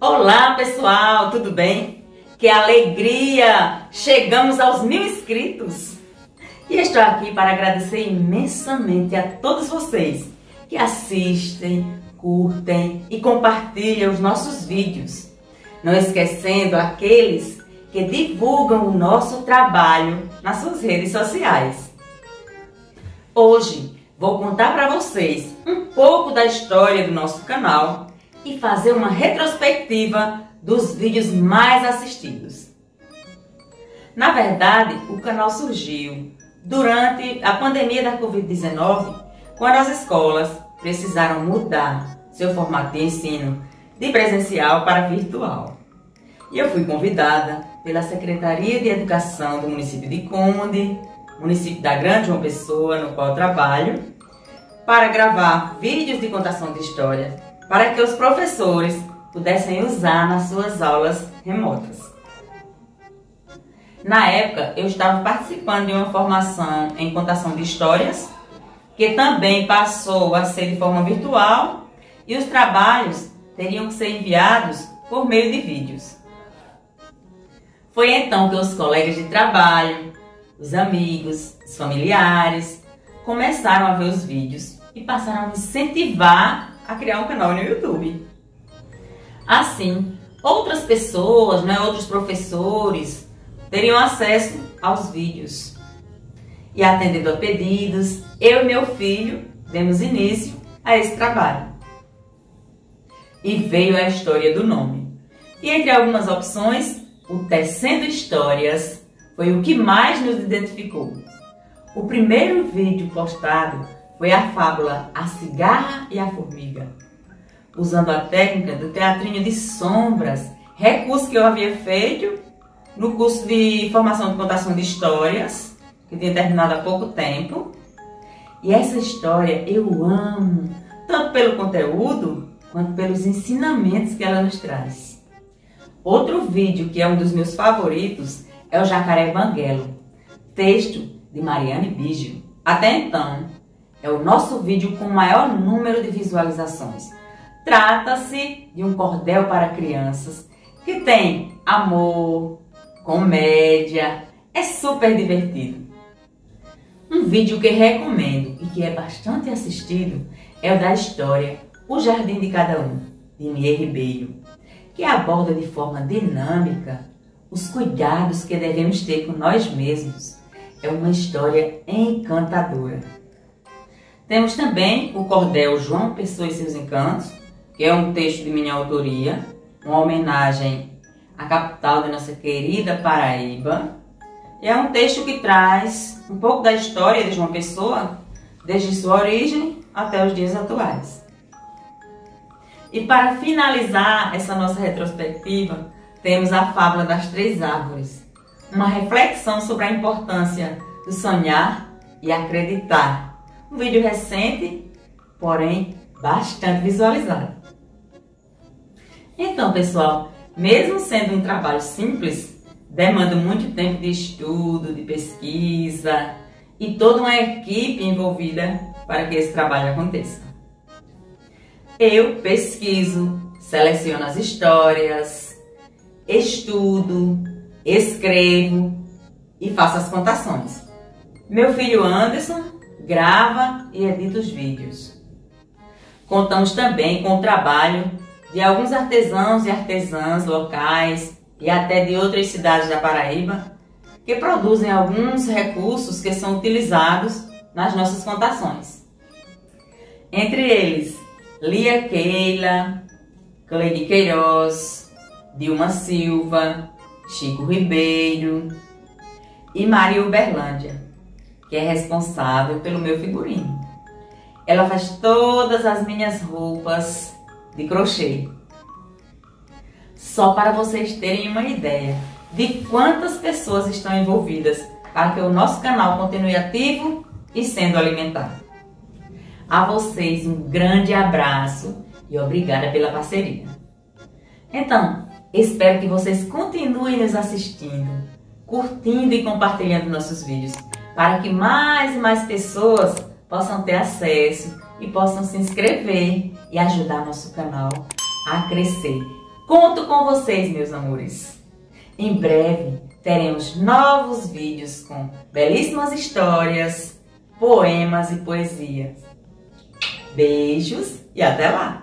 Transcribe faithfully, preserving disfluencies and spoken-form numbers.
Olá pessoal, tudo bem? Que alegria! Chegamos aos mil inscritos! E estou aqui para agradecer imensamente a todos vocês que assistem, curtem e compartilham os nossos vídeos. Não esquecendo aqueles que divulgam o nosso trabalho nas suas redes sociais. Hoje vou contar para vocês um pouco da história do nosso canal e fazer uma retrospectiva dos vídeos mais assistidos. Na verdade, o canal surgiu durante a pandemia da covid dezenove, quando as escolas precisaram mudar seu formato de ensino de presencial para virtual. E eu fui convidada pela Secretaria de Educação do município de Conde, município da Grande João Pessoa, no qual eu trabalho, para gravar vídeos de contação de história para que os professores pudessem usar nas suas aulas remotas. Na época, eu estava participando de uma formação em contação de histórias, que também passou a ser de forma virtual, e os trabalhos teriam que ser enviados por meio de vídeos. Foi então que os colegas de trabalho, os amigos, os familiares, começaram a ver os vídeos e passaram a me incentivar a criar um canal no YouTube. Assim, outras pessoas, né, outros professores, teriam acesso aos vídeos. E atendendo a pedidos, eu e meu filho demos início a esse trabalho. E veio a história do nome. E entre algumas opções, o Tecendo Histórias foi o que mais nos identificou. O primeiro vídeo postado foi a fábula A Cigarra e a Formiga, usando a técnica do teatrinho de sombras, recurso que eu havia feito no curso de formação de contação de histórias, que tinha terminado há pouco tempo. E essa história eu amo, tanto pelo conteúdo, quanto pelos ensinamentos que ela nos traz. Outro vídeo que é um dos meus favoritos é o Jacaré Banguelo, texto de Mariane Biggio. Até então, é o nosso vídeo com o maior número de visualizações. Trata-se de um cordel para crianças que tem amor, comédia, é super divertido. Um vídeo que recomendo e que é bastante assistido é o da história O Jardim de Cada Um, de Nier Ribeiro, que aborda de forma dinâmica os cuidados que devemos ter com nós mesmos. É uma história encantadora. Temos também o cordel João Pessoa e seus Encantos, que é um texto de minha autoria, uma homenagem à capital da nossa querida Paraíba. E é um texto que traz um pouco da história de João Pessoa, desde sua origem até os dias atuais. E para finalizar essa nossa retrospectiva, temos a Fábula das Três Árvores, uma reflexão sobre a importância do sonhar e acreditar. Um vídeo recente, porém bastante visualizado. Então, pessoal, mesmo sendo um trabalho simples, demanda muito tempo de estudo, de pesquisa e toda uma equipe envolvida para que esse trabalho aconteça. Eu pesquiso, seleciono as histórias, estudo, escrevo e faço as contações. Meu filho Anderson grava e edita os vídeos. Contamos também com o trabalho de alguns artesãos e artesãs locais e até de outras cidades da Paraíba que produzem alguns recursos que são utilizados nas nossas contações. Entre eles, Lia Keila, Cleide Queiroz, Dilma Silva, Chico Ribeiro e Maria Uberlândia, que é responsável pelo meu figurino. Ela faz todas as minhas roupas de crochê. Só para vocês terem uma ideia de quantas pessoas estão envolvidas para que o nosso canal continue ativo e sendo alimentado. A vocês um grande abraço e obrigada pela parceria. Então, espero que vocês continuem nos assistindo, curtindo e compartilhando nossos vídeos, para que mais e mais pessoas possam ter acesso e possam se inscrever e ajudar nosso canal a crescer. Conto com vocês, meus amores. Em breve teremos novos vídeos com belíssimas histórias, poemas e poesias. Beijos e até lá!